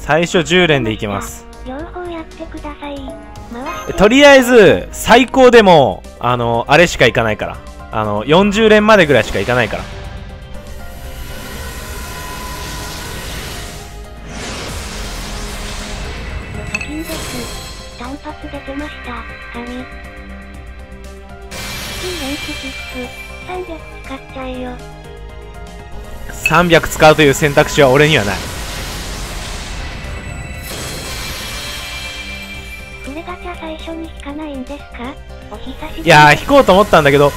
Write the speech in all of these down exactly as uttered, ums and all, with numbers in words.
最初じゅう連でいきます。 両方やってください。 とりあえず最高でもあのあれしかいかないから、あのよんじゅう連までぐらいしかいかないから。 課金です。単発出てました。神。じゅう連スキップ。さんびゃく使っちゃえよ。 さんびゃく使うという選択肢は俺にはない。 プレガチャ最初に引かないんですか？お久しぶり。 いやー引こうと思ったんだけど、わっ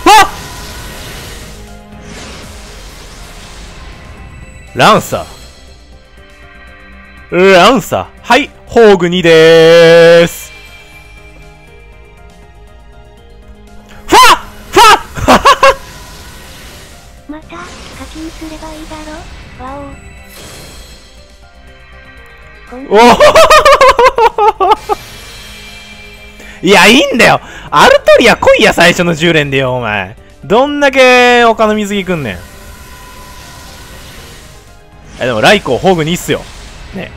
ランサーランサーはい、宝具にでーす。ファッファッまた課金すればいいだろ。わお。 おおいや、いいんだよ。アルトリア来いや、最初のじゅう連でよ、お前。どんだけ他の水着くんねん。え、でも、ライコ、ホグにっすよ。ね。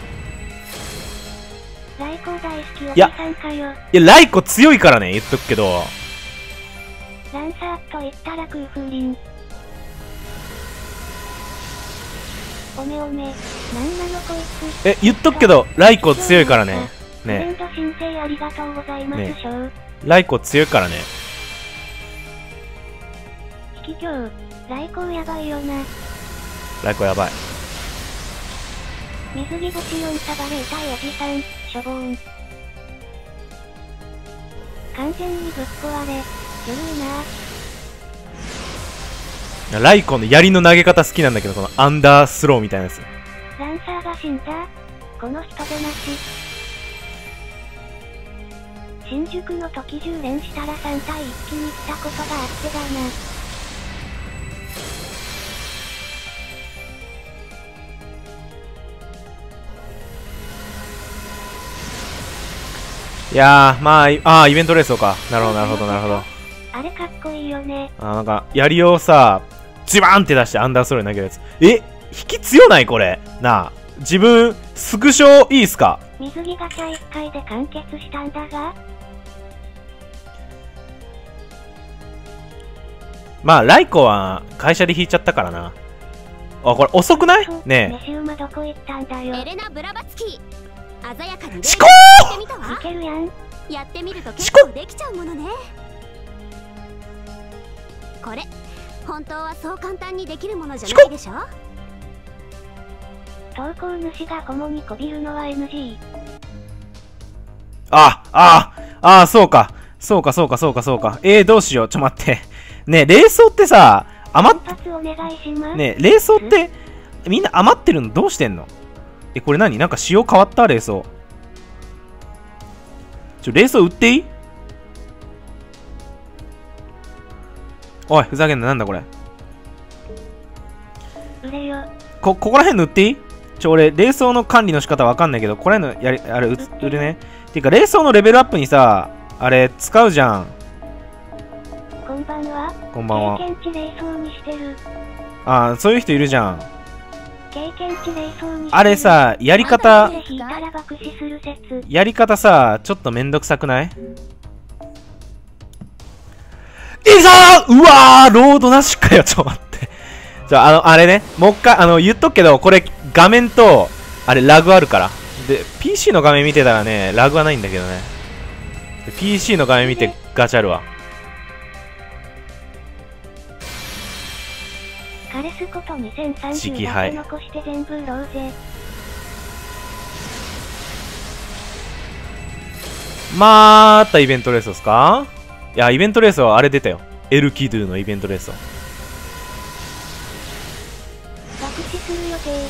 ライコ大好きおじさんかよ。 いや、ライコ強いからね、言っとくけど。 ランサーと言ったら空風鈴。おめおめ、なんなのこいつ。 え、言っとくけど、ライコ強いからね。ね。 申請ありがとうございます、ね、 ライコ強いからね。 引き強、ライコやばいよな。 ライコやばい。 水着星よんサバレー対おじさん、しょぼーん。完全にぶっ壊れ、ずるいな。 ライコの槍の投げ方好きなんだけど、このアンダースローみたいなやつ。 ランサーが死んだ？この人でなし。新宿の時じゅう連したらさん対いち気にしたことがあってだな。 いやー、まあ、あー、イベントレースをか。なるほど、なるほど、なるほど。 あれかっこいいよね。 あー、なんか、槍をさ、ズバーンって出してアンダースローに投げるやつ。え、引き強ないこれ。なあ、自分、スクショいいっすか？ 水着ガチャいっかいで完結したんだが。 まあ、ライコは会社で引いちゃったからな。あ、これ遅くないねえ。 メシウマどこ行ったんだよ。 エレナ・ブラバツキー。鮮やかに思考いけるやん。 やってみると結構できちゃうものね。これ、本当はそう簡単にできるものじゃないでしょ。 投稿主がコモにこびるのは エヌジー。 あ、あ、あ、そうか。そうか、そうか、そうか、そうか。えー、どうしよう。ちょ、待って。ねえ、冷蔵ってさ、余っ、ねえ、冷蔵って、みんな余ってるのどうしてんの？え、これ何？なんか仕様変わった？冷蔵。ちょ、冷蔵売っていい？おい、ふざけんな、なんだこれ。 売れよ。 こ、ここら辺の売っていい？ちょ、俺、冷蔵の管理の仕方わかんないけど、これのやり、あれ、売るね。ていうか、冷蔵のレベルアップにさ、あれ、使うじゃん。 こんばんは。 こんばんは。 経験値冷蔵にしてる。 ああ、そういう人いるじゃん。 経験値冷蔵に。 あれさ、やり方、やり方さ、ちょっとめんどくさくない？いざーうわーロードなしかよ、ちょっと待って。じゃあ、あの、あれね、もう一回、あの、言っとくけど、これ、画面と、あれ、ラグあるから。で、ピーシー の画面見てたらね、ラグはないんだけどね。ピーシー の画面見て、ガチャるわ。 カレスことにせんさんじゅうだけ残して全部売ろうぜ。 またイベントレースですか？いや、イベントレースはあれ出たよ。エルキドゥのイベントレースを。 爆死する予定。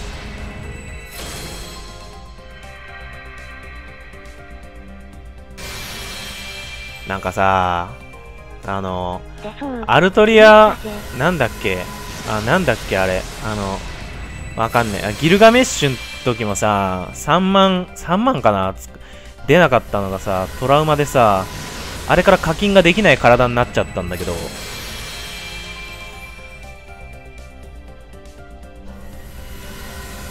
なんかさ、あの、アルトリア、なんだっけあ、なんだっけあれ。あの、わかんない。ギルガメッシュの時もさ、さんまん、さんまんかな出なかったのがさ、トラウマでさ、あれから課金ができない体になっちゃったんだけど、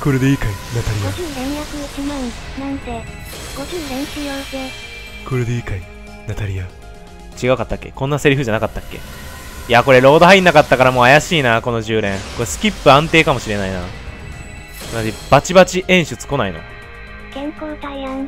これでいいかいナタリごじゅう連約いちまんなんでごじゅう連しようぜ。 ア。これでいいかいナタリア。違うかったっけ？こんなセリフじゃなかったっけ？いや、これロード入んなかったからもう怪しいな、このじゅう連。これスキップ安定かもしれないな。マジバチバチ演出来ないの？ 健康体案。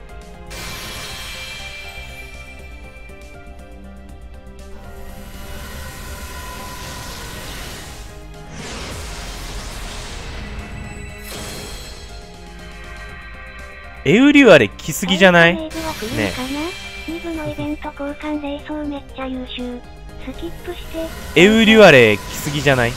エウリュアレ来すぎじゃない？ねえ。に部のイベント交換冷蔵めっちゃ優秀。スキップして。 エウリュアレ来すぎじゃない？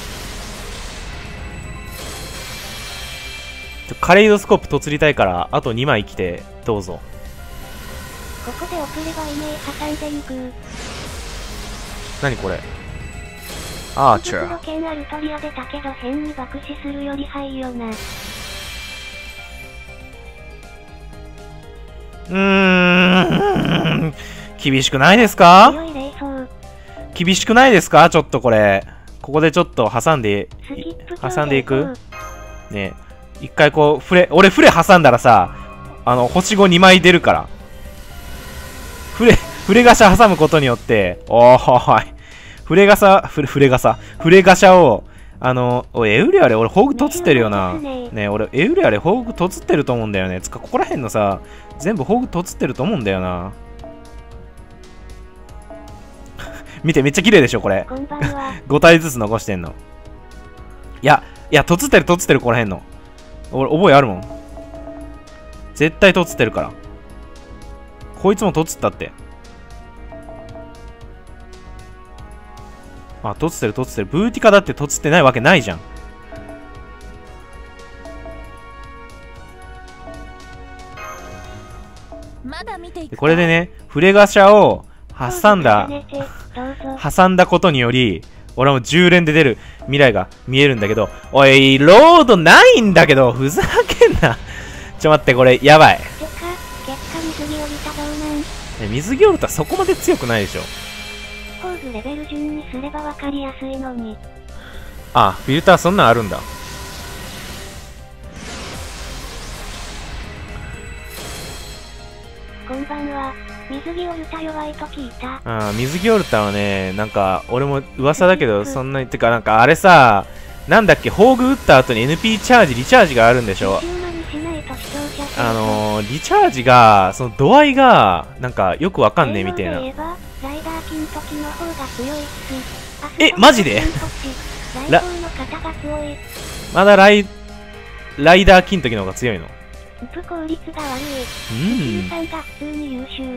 カレイドスコープとつりたいからあとにまい来てどうぞ。 ここで遅ればイメー挟んでゆく。 何これ？アーチャー。 福袋券アルトリア出たけど変に爆死するよりはいよな。 うーん、厳しくないですか？厳しくないですか？ちょっとこれここでちょっと挟んで挟んでいくねえ。一回こうフレ俺フレ挟んだらさ、あの星ごにまい出るから。フレフレガシャ挟むことによって、おーいフレガサフレフレガサフレガシャをあのおいエウリアレ俺ホーグとつってるよな。ねえ俺エウリアレホーグとつってると思うんだよね。つかここら辺のさ全部ホーグとつってると思うんだよな。見てめっちゃ綺麗でしょこれ。ご体ずつ残してんの。いやいやとつってるとつってるここら辺の。俺覚えあるもん。絶対とつってるから。こいつもとつったって。あ、とつってるとつってる。ブーティカだってとつってないわけないじゃん。これでね、フレガシャを挟んだ、挟んだことにより、俺もじゅう連で出る未来が見えるんだけど、おい、ロードないんだけど、ふざけんな。ちょ待って、これ、やばい。え、水着オルタそこまで強くないでしょ。 ポーズレベル順にすればわかりやすいのに。 あ、フィルターそんなんあるんだ。 こんばんは。水着オルタ弱いと聞いた。 ああ、水着オルタはね、なんか、俺も噂だけど、そんなに、てか、なんかあれさ、なんだっけ、宝具打った後に エヌピー チャージ、リチャージがあるんでしょ。あのー、リチャージが、その度合いが、なんか、よくわかんねえみたいな。え、マジでラまだライ、ライダー金時の方が強いの？ ウプ効率が悪い。 うん。 さんが普通に優秀。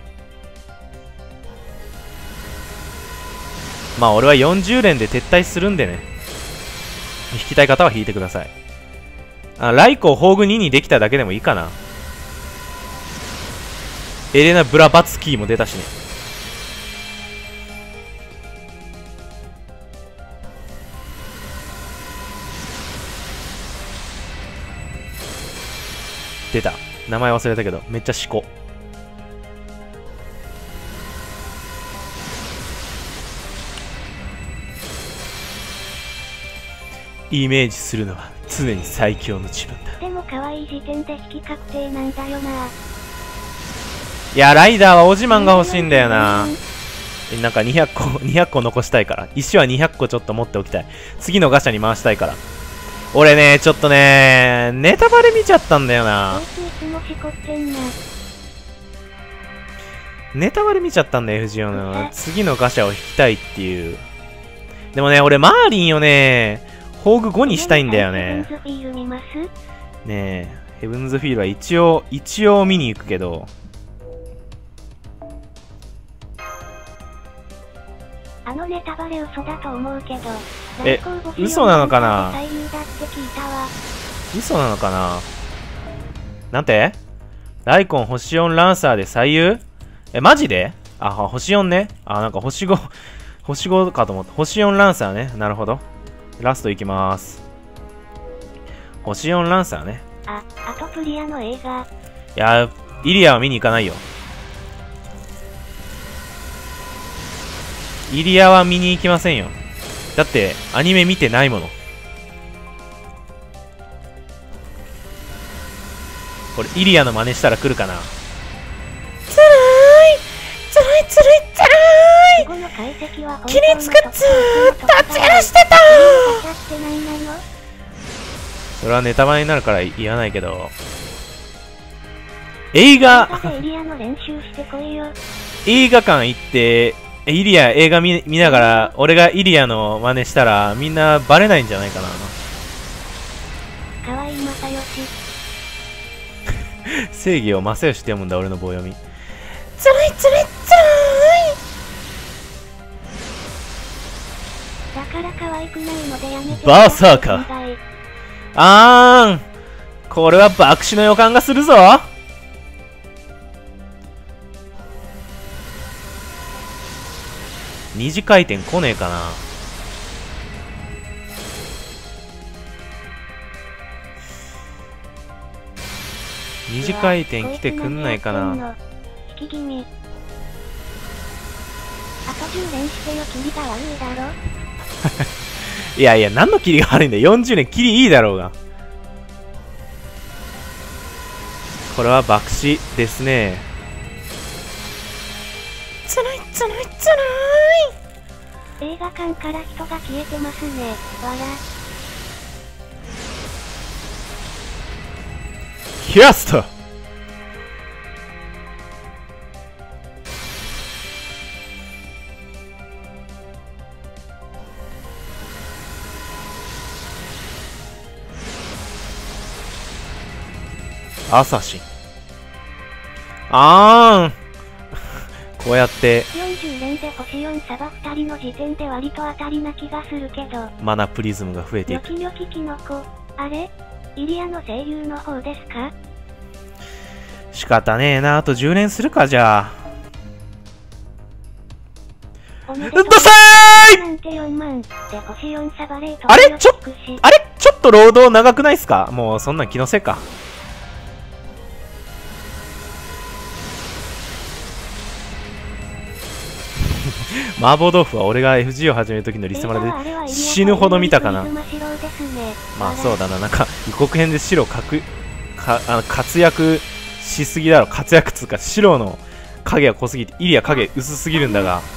まあ俺はよんじゅう連で撤退するんでね。引きたい方は引いてください。あ、ライコを宝具ににできただけでもいいかな。エレナ・ブラバツキーも出たしね。出た。名前忘れたけど、めっちゃしこ。イメージするのは常に最強の自分だ。 でも可愛い時点で引き確定なんだよな。 いや、ライダーはオジマンが欲しいんだよな。なんかにひゃっこ、にひゃっこ残したいから。石はにひゃっこちょっと持っておきたい。次のガシャに回したいから。俺ね、ちょっとね、ネタバレ見ちゃったんだよな。ネタバレ見ちゃったんだよ、エフジーオー の。次のガシャを引きたいっていう。でもね、俺、マーリンをね、宝具ごにしたいんだよね。ねえ、ヘブンズフィールは一応、一応見に行くけど。 あのネタバレ嘘だと思うけど。 え、嘘なのかな？嘘なのかな？なんて？ライコン星よんランサーで最優？え、マジで？あ、星よんね。あ、なんか星ご、星ごかと思った。星よんランサーね。なるほど。ラストいきまーす。星よんランサーね。 あ、あとプリアの映画。 いや、イリアは見に行かないよ。イリアは見に行きませんよ。だって、アニメ見てないもの。 これイリアの真似したら来るかな。 つらいつらいつらいつらい。規律がずーっと焦らしてた。 それはネタバレになるから言わないけど、映画映画館行ってイリア映画 見, 見ながら俺がイリアの真似したらみんなバレないんじゃないかな。 河合正義正義を正義って読むんだ俺の棒読み。 つらいつらいつらい。 だから可愛くないのでやめて。 バーサーカー。あーん、これは爆死の予感がするぞ。二次回転来ねえかな。二次回転来てくんないかな。 引き気味。あとじゅうねんしてよ、キリが悪いだろ。 いやいや、何のキリが悪いんだよ。よんじゅうねんキリいいだろうが。これは爆死ですね。 つらいつらいつらい。映画館から人が消えてますね。わら。 キャスト。アサシン。あーんこうやってよんじゅう連で星よんサバふたりの時点で割と当たりな気がするけど、 マナプリズムが増えていく。 ニョキニョキキノコ、あれイリアの声優の方ですか？ 仕方ねえな。あとじゅう連するか。じゃあおめでとう。 ダサーい。 なんてよんまんで星よんサバレート。 あれちょあれちょっと労働長くないっすか。もうそんなん気のせいか。麻婆豆腐は俺が エフジー を始める時のリスマラで死ぬほど見たかな。まあそうだな。なんか予告編で白かくかあの活躍しすぎだろ。活躍つうか白の影が濃すぎてイリア影薄すぎるんだが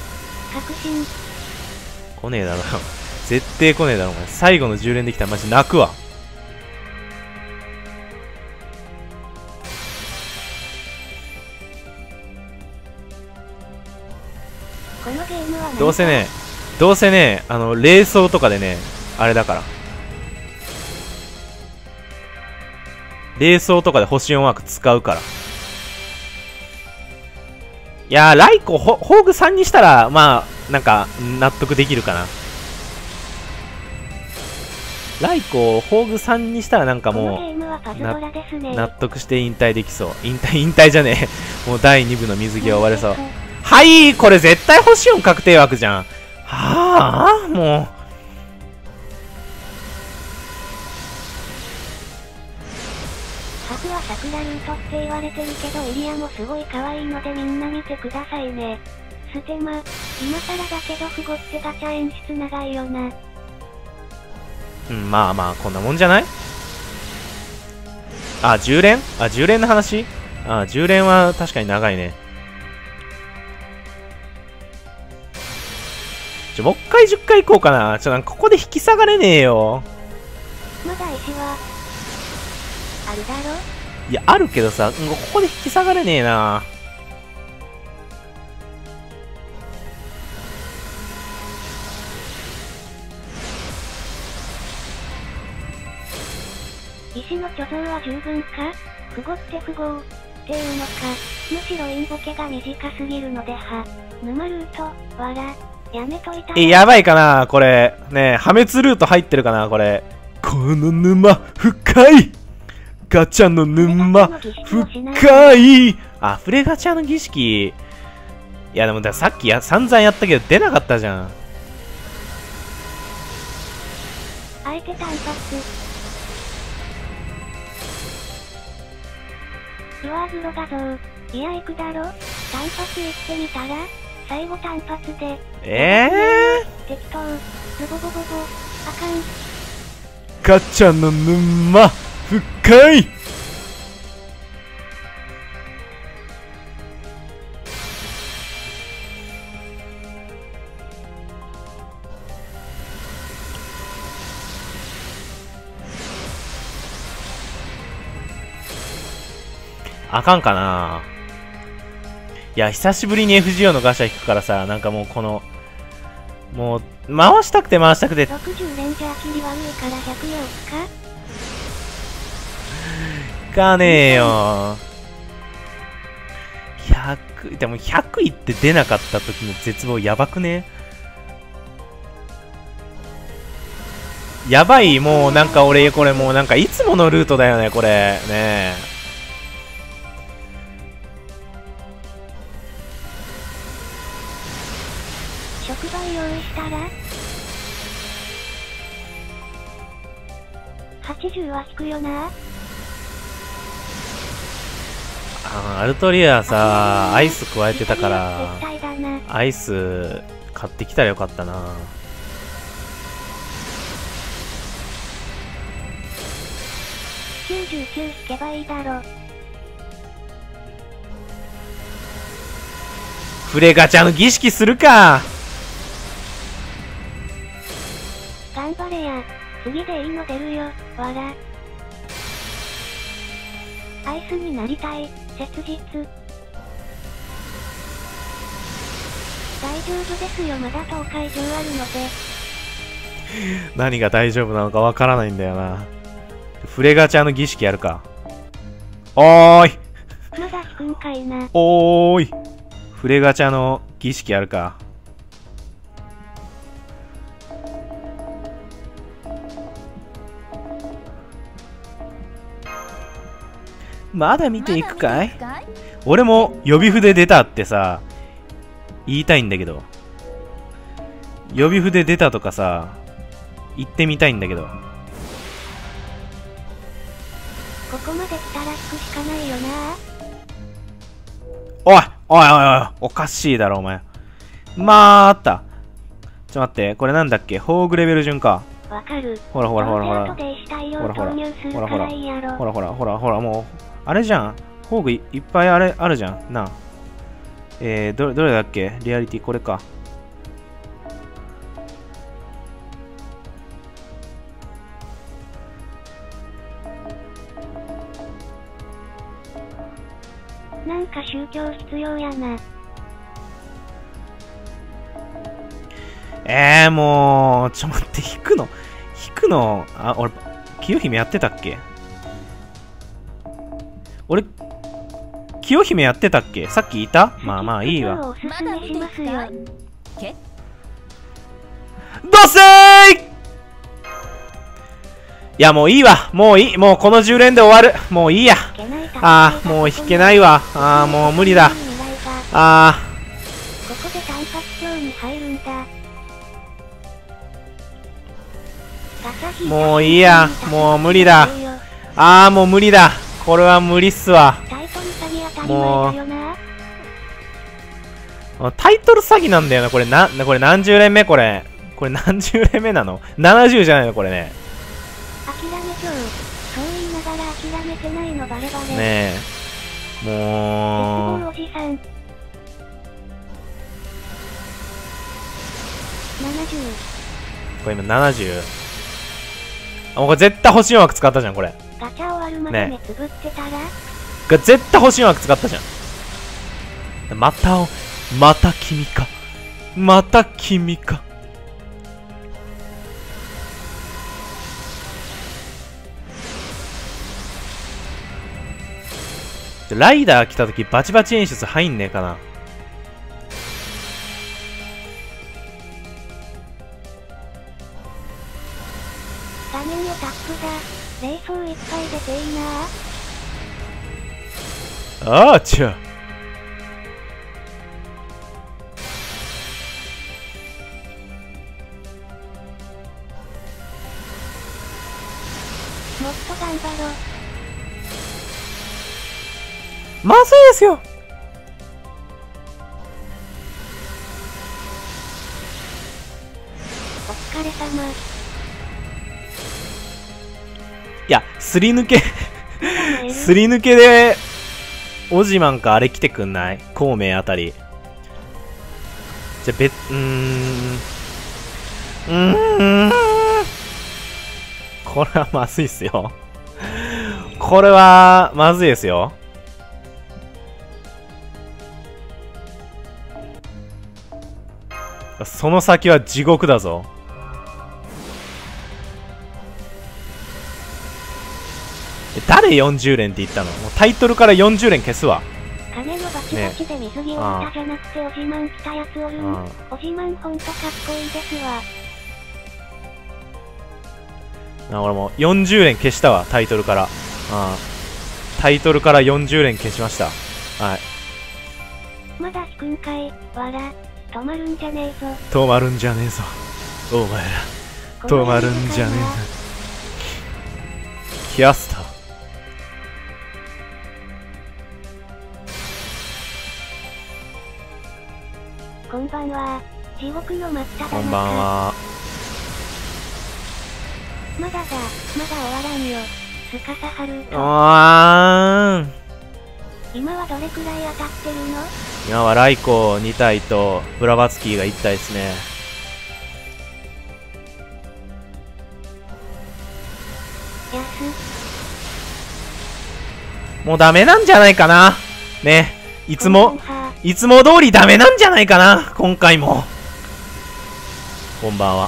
来ねえだろ。絶対来ねえだろお前。最後のじゅう連できたらマジ泣くわ。 このゲームはどうせねどうせねあの冷蔵とかでねあれだから冷蔵とかで星よん枠使うから。いやーライコホーグさんにしたらまあなんか納得できるかな。ライコホーグさんにしたらなんかもう納得して引退できそう。引退引退じゃねえもうだいに部の水着は終われそう。はい、これ絶対星よん確定枠じゃん。はあ、もう。 ハクは桜ルートって言われてるけどイリアもすごい可愛いのでみんな見てくださいね。ステマ、今更だけどフゴってガチャ演出長いよな。 うん、まあまあこんなもんじゃない？あ、じゅう連？あ、じゅう連の話？あ、じゅう連は確かに長いね。ちょ、もう一回じゅっかい行こうかな。ちょ、なんかここで引き下がれねえよ。 まだ石はあるだろ？ いや、あるけどさ、ここで引き下がれねえな。 石の貯蔵は十分か？フゴって不合っていうのか。むしろインボケが短すぎるのでは。沼ルート、わら。やめといた。 え、やばいかなこれ。ねえ、破滅ルート入ってるかなこれ。この沼、深いガチャの沼、深いあ、フレガチャの儀式。いや、でもださっきや散々やったけど出なかったじゃん。 あえて単発。ルアーグロ画像。いや、行くだろ。単発行ってみたら最後単発で。 えー、 適当。ズボボボボ。あかん。 ガチャの沼、深いあかんかな。いや、久しぶりに エフジーオー のガシャ引くからさ、なんかもうこの、もう、回したくて回したくて。 ろくじゅうレンジャー切り悪いからひゃくよっかいかねえよ。ひゃく、でもひゃくいって出なかった時の絶望やばくね？やばい、もうなんか俺、これもうなんかいつものルートだよね、これ。ねえ。 触媒用意したらはちじゅうは引くよな。 あアルトリアさ、アイス加えてたから、 絶対だな。 アイス買ってきたらよかったな。 きゅうじゅうきゅう引けばいいだろ。 フレガチャの儀式するか。 頑張れや。次でいいの出るよ、わら。アイスになりたい、切実。大丈夫ですよ、まだ東海上あるので。 何が大丈夫なのかわからないんだよな。フレガチャの儀式やるか。おーい。 まだ引くんかいな。 おーい。フレガチャの儀式やるか。まだ見ていくかい？俺も予備筆出たってさ、言いたいんだけど。予備筆出たとかさ、言ってみたいんだけど。 ここまで来たら引くしかないよな。 おいおいおいおいおかしいだろお前。まーった。ちょっと待って、これなんだっけ？宝具レベル順か。 わかる。 ほらほらほらほら。 ほらほら。 ほらほら。ほらほら。ほらほらほらほらもう。あれじゃん。宝具 い, いっぱいあれあるじゃん。なあ。えー、どれ、どれだっけ？リアリティこれか。 なんか宗教必要やな。 えー、もう、ちょ待って、引くの引くのあ、俺、清姫やってたっけ？俺、清姫やってたっけ？さっきいた？まあまあいいわ。 おすすめしますよ。 どせーい！いやもういいわ。もういい。もうこのじゅう連で終わる。もういいや。ああ、もう引けないわ。ああ、もう無理だ。ああ。 ここで単発表に入るんだ。 もういいや。もう無理だ。ああ、もう無理だ。これは無理っすわ。もうタイトル詐欺なんだよな。これな、これ何十連目これ。これ何十連目なの？ ななじゅう じゃないのこれね。 諦めちゃう。そう言いながら諦めてないのバレバレ。 ねえ。もう。 おじさん。ななじゅう。 これ今ななじゅう。あ、もうこれ絶対星よん枠使ったじゃん、これ。 ガチャ終わるまで目つぶってたら、ね、 が絶対星よん枠使ったじゃん。またお、また君か。また君か。ライダー来た時バチバチ演出入んねえかな。 画面をタップだ。冷蔵いっぱい出ていいな。 あーちゃ。 もっと頑張ろう。 まずいですよ。 お疲れ様。 いや、すり抜けすり抜けでオジマンかあれ来てくんない？孔明あたり。じゃ、べ、うーん。うーん。これはまずいっすよ。これはまずいですよ。 その先は地獄だぞ。え、誰よんじゅう連って言ったの？もうタイトルからよんじゅう連消すわ。 金のバチバチで水着を着たじゃなくておじまん着たやつおるん。おじまんほんとかっこいいですわ。 あ、俺もよんじゅう連消したわ、タイトルから。あタイトルからよんじゅう連消しました。はい。 まだ引くんかい、わら。止まるんじゃねえぞ。 止まるんじゃねえぞ。お前ら。止まるんじゃねえぞ。キャスター。 こんばんは。地獄の真っ只中。 こんばんは。 まだだ、まだ終わらんよ。スカサハルート。 あーん。 今はどれくらい当たってるの？ 今はライコに体とブラバツキーがいち体ですね。 やす。 もうダメなんじゃないかな。ね。いつも、いつも通りダメなんじゃないかな。今回も。こんばんは。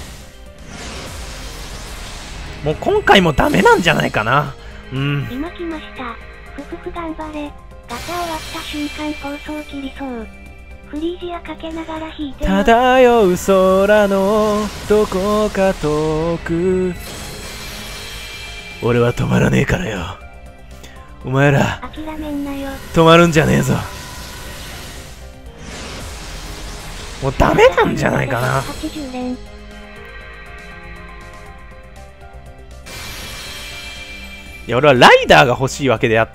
もう今回もダメなんじゃないかな。うん。 今来ました。ふふふ頑張れ。ガチャ終わった瞬間放送切りそう。フリージアかけながら弾いてます。 漂う空のどこか遠く。俺は止まらねえからよ。お前ら諦めんなよ。 止まるんじゃねえぞ。もうダメなんじゃないかな。 はちじゅう連。 いや、俺はライダーが欲しいわけであって、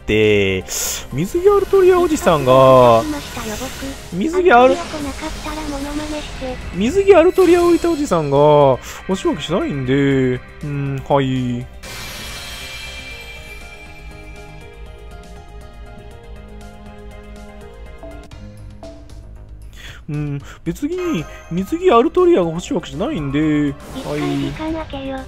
水着アルトリアおじさんが、水着アル、水着アルトリア置いたおじさんが欲しいわけしないんで、うん、はい。うん、別に水着アルトリアが欲しいわけじゃないんで、はい。 時間空けよ。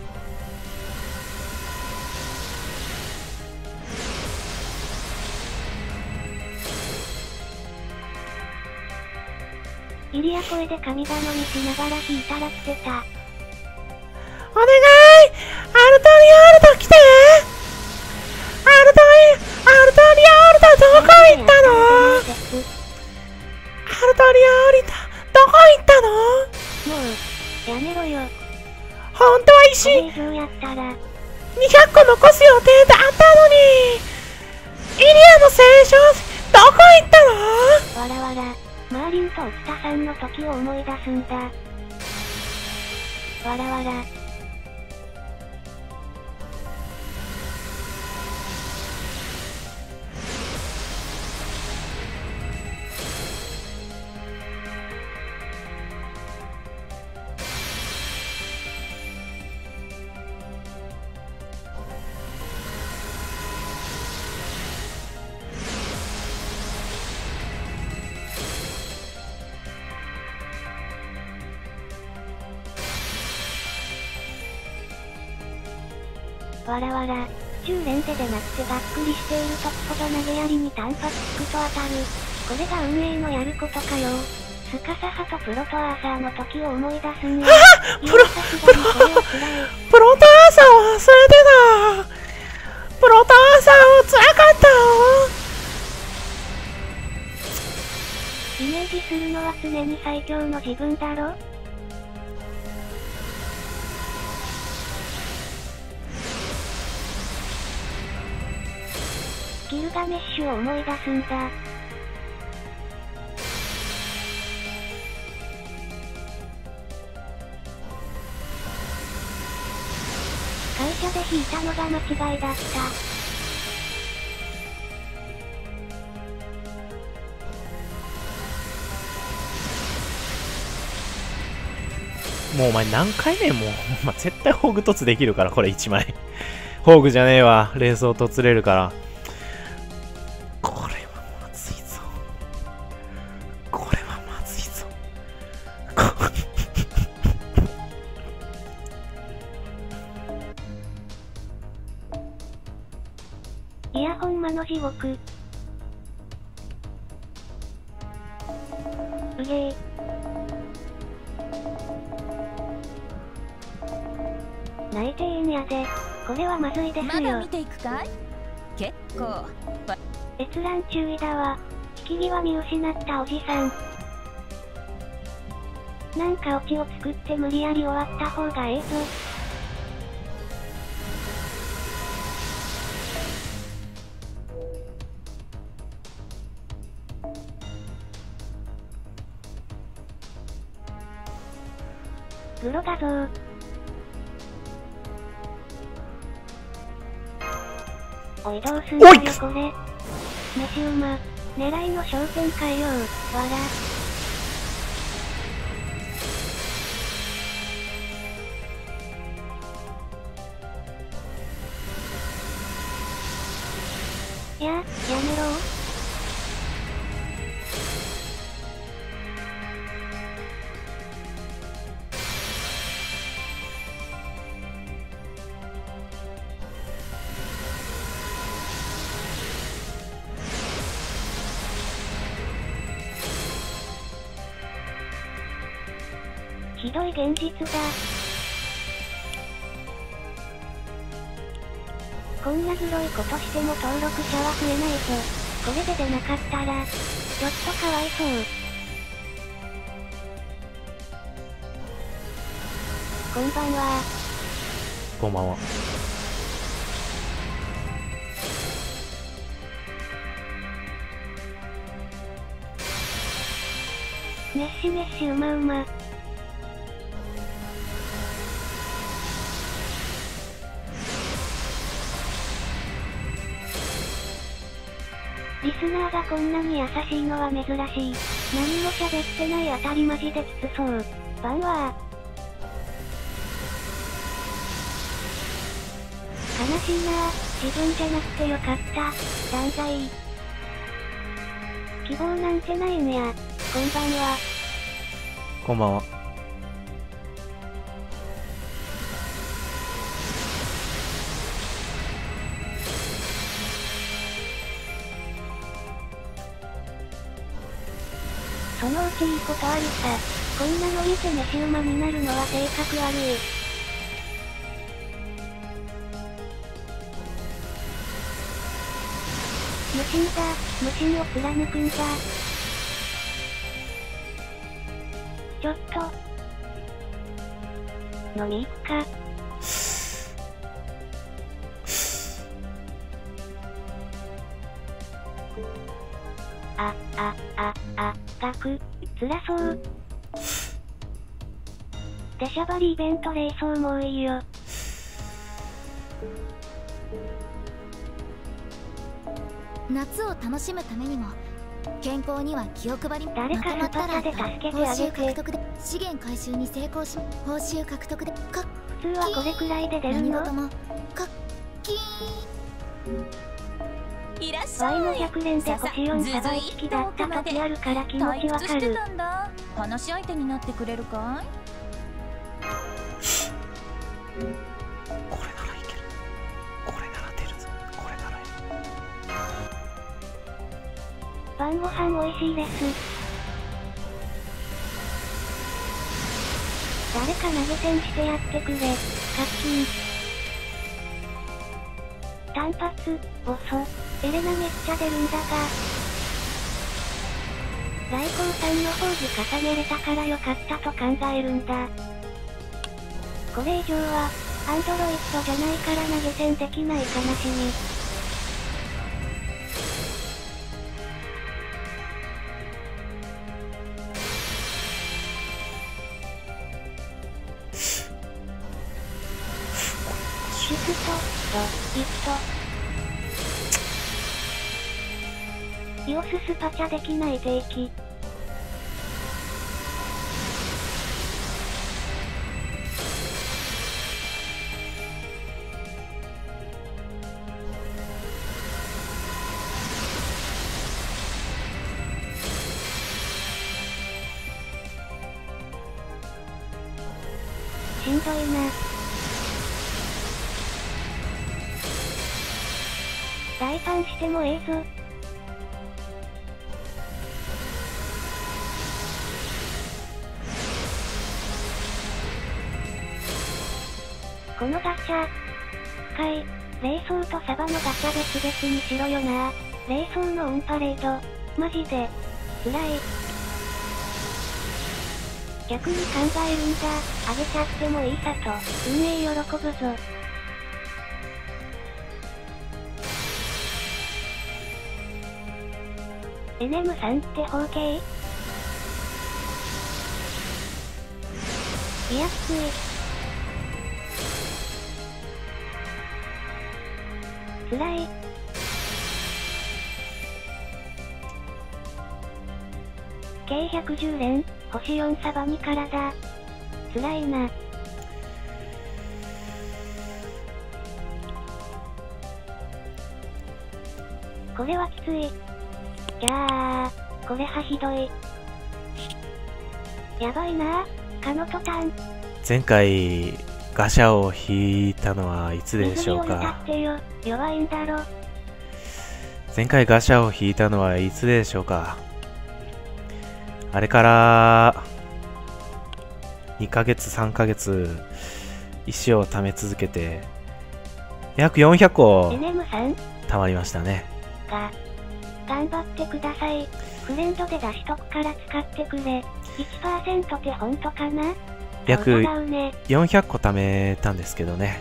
イリア声で神頼みしながら弾いたら来てた。お願い！ アルトリアールト来て！アルトリ、アルトリアールトどこ行ったの？アルトリアールトどこ行ったの？ もう、やめろよ。 ほんとは石にひゃくこ残す予定だったのに！イリアの聖書どこ行ったの？ わらわら。マーリンと内田さんの時を思い出すんだ。わらわら。わらわら、じゅう連ででなくてがっくりしている時ほど投げやりに単発つくと当たる。これが運営のやることかよ。スカサハとプロトアーサーの時を思い出すんや。 プロ、プロ、プロトアーサーを忘れてた。プロトアーサーをつらかったよ。イメージするのは常に最強の自分だろ？ギルガメッシュを思い出すんだ。会社で引いたのが間違いだった。 もうお前何回目もう、お前絶対ホーグ突できるから、これいちまい。ホーグじゃねえわ。レースを突れるから。これはまずいぞ。これはまずいぞ。 いやほんまの地獄。うげー。 泣いていいんやで。これはまずいですよ。 まだ見ていくかい？結構。 閲覧注意だわ。引き際見失ったおじさん。なんかオチを作って無理やり終わった方がええぞ。グロ画像。おいどうすんだよこれ。飯馬。狙いの焦点変えよう。わら。や、やめろ。ひどい現実だ。こんなグロいことしても登録者は増えないぞ。これで出なかったら、ちょっとかわいそう。こんばんは。 こんばんは。 メッシメッシうまうま。リスナーがこんなに優しいのは珍しい。何も喋ってないあたりマジできつそう。バンは悲しいなぁ。自分じゃなくてよかった。断罪。希望なんてないんや。こんばんは。 こんばんは。 そのうちいいことあるさ。こんなの見て飯馬になるのは性格悪い。無心だ。無心を貫くんだ。ちょっと飲み行くか。あ、あ、あ、あ、ガク、つらそう。出しゃばりイベント冷蔵もういいよ。 夏を楽しむためにも健康には気を配り。 誰かスパチャで助けてあげて。 報酬獲得で資源回収に成功し、報酬獲得でか普通はこれくらいで出るの。 何事もかっきー。 いらっしゃい。 ワイのひゃくねんで星よんサバイチキだった時あるから気持ちわか退屈してる。 たんだ。話し相手になってくれるかい？ これならいける。これなら出るぞ。これならいい。 晩ご飯美味しいです。誰か投げ銭してやってくれ。課金。単発、ボソ。エレナめっちゃ出るんだが。来光さんの方図重ねれたからよかったと考えるんだ。これ以上は、アンドロイドじゃないから投げ銭できない悲しみ。シフト、と、イット。イオススパチャできない定期。しんどいな。大ファンしてもええぞ。 このガチャ。かい。冷蔵とサバのガチャ別々にしろよな。冷蔵のオンパレード。マジで。辛い。逆に考えるんだ。あげちゃってもいいさと。運営喜ぶぞ。エネムさんって方形？いや、きつい。つらい。計ひゃくじゅう連、星よんサバにからだ。つらいな。これはきつい。じゃあ、これはひどい。やばいな、カノトタン。 前回、ガシャを引いたのはいつでしょうか。 水に降り立ってよ、弱いんだろ。 前回ガシャを引いたのはいつでしょうか。あれから、にかげつ、さんかげつ、石を貯め続けて、約よんひゃく個、 エネムさん貯まりましたね。 が、頑張ってください。フレンドで出しとくから使ってくれ。いちパーセントってほんとかな？ 約そうだうね。 よんひゃく個貯めたんですけどね。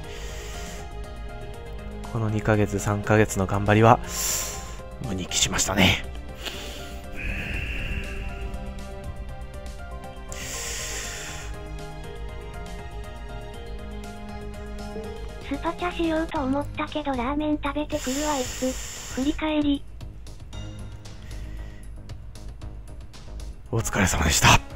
このにかげつ、さんかげつの頑張りは、無に帰しましたね。 スパチャしようと思ったけどラーメン食べてくるわいつ。振り返り。 お疲れ様でした。